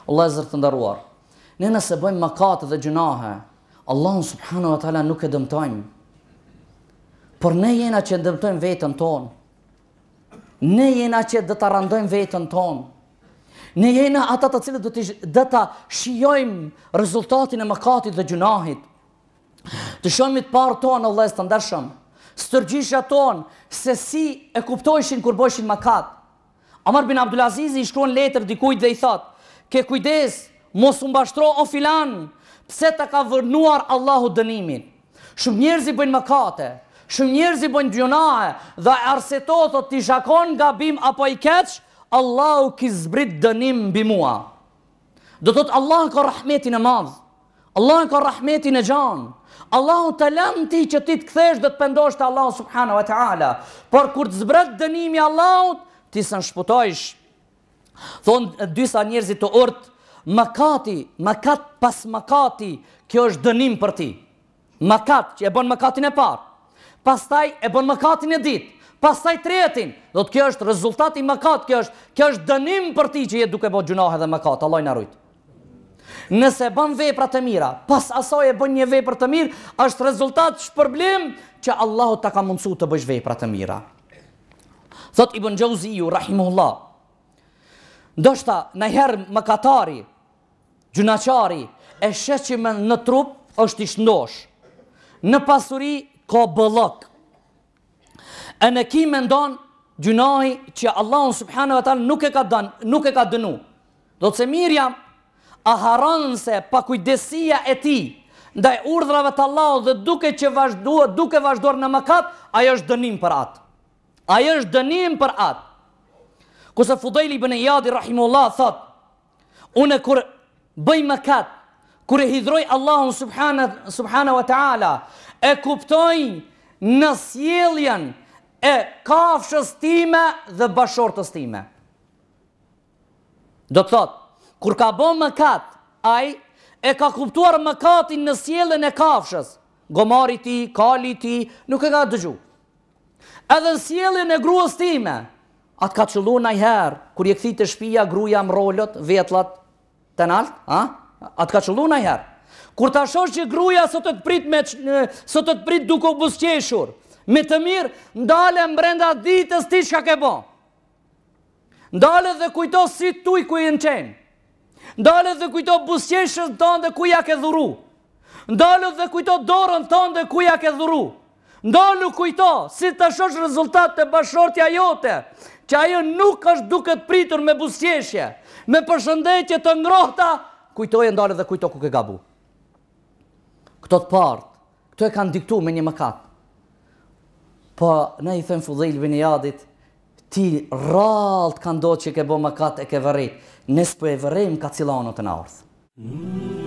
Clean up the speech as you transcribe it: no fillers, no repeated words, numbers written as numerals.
Vëllezër të nderuar, ne nëse bëjmë mëkate dhe gjunahe, Allahun subhanahu wa taala nuk e dëmtojmë. Por ne jena që dëmtojmë veten tonë. Ne jena që do ta randojmë veten tonë. Ne jena ata të cilët do ta shijojmë rezultatin e mëkatit dhe gjunahit. Të shohim të parë tonë, vëllezër të ndershëm, stërgjishja tonë se si e kuptojshin kur bëshin mëkat. Omar bin Abdulaziz i shkruan letër dikujt dhe i thot: "Ke kujdes, mos u mbashtro o filan, pse ta ka vërnuar Allahu dënimin." Shumë njerëz i bëjnë mëkate, shumë njerëz i bëjnë gjunahe dhe arsetohet ti shakon gabim apo i keq, Allahu ki zbrit dënim mbi mua. Do thot Allah ka rahmetin e madh. Allah ka rahmetin e gjan. Allahu të lëm ti që ti të kthesh dhe të pendosh te Allahu subhanahu wa taala. Por kur të zbret dënimi i Allahut, ti s'në shputojsh. Thonë disa njerëzit të urt, mëkat pas mëkati, kjo është dënim për ti. Mëkat që e bën mëkatin e parë, pastaj e bën mëkatin e ditë, pastaj tretin, do të kjo është rezultati i mëkat, kjo është dënim për ti që je duke bërë gjunahe dhe mëkat. Allah na rujt. Nëse bën vepra të mira, pas asaj e bën një vepër të mirë, është rezultat shpërblim që Allahu ta ka mundsuar të bësh vepra të mira. Thot Ibn Jauziu rahimahullah, ndoshta ndonjëherë mëkatari, gjunaçari e shes që në trup është i shëndosh, në pasuri ka bëllëk. E në ki mendon gjunahi që Allahu subhanahu wa taala nuk e ka dënu. Do të se Mirjam a haron se pa kujdesia e tij ndaj urdhrave të Allahut dhe duke vazhduar në mëkat, ajo është dënim për atë. Ajo është dënim për atë. Kurse Fudejli ibn Iyadi rahimullah thot, unë kur bëj mëkat, kur e hidhroj Allahun subhanahu wa taala, e kuptoj në sjelljen e kafshës time dhe bashortës time. Do të thot, kur ka bën mëkat, ai e ka kuptuar mëkatin në sjelljen e kafshës. Gomari ti, kali ti, nuk e ka dëgju. Edhe në sjelljen e gruas time, atë ka qëllu najherë, kur je kthit të shtëpia, gruaja mrolot, vetllat të nalt, atë ka qëllu najherë. Kur ta shosh që gruaja sot të prit duke u buzëqeshur, me të mirë, ndale brenda ditës ti çka ke bën. Ndale dhe kujto si tuj ku i në qenë. Ndale dhe kujto buzëqeshën tënde ku ja ke dhuru. Ndale dhe kujto dorën tënde ku ja ke dhuru. Ndalu kujto si të shosh rezultat të bashortja jote, që ajo nuk është duke të pritur me buzëqeshje, me përshëndetje të ngrohta, kujtoje ndale dhe kujto ku ke gabu. Këto të partë, këto e kanë diktu me një mëkat. Po, ne i them Fudejl ibn Iyadit, ti rrallë të kanë do që ke bo mëkat e ke vërrit, nes po e vërrejmë ka cilanot e në ardhë.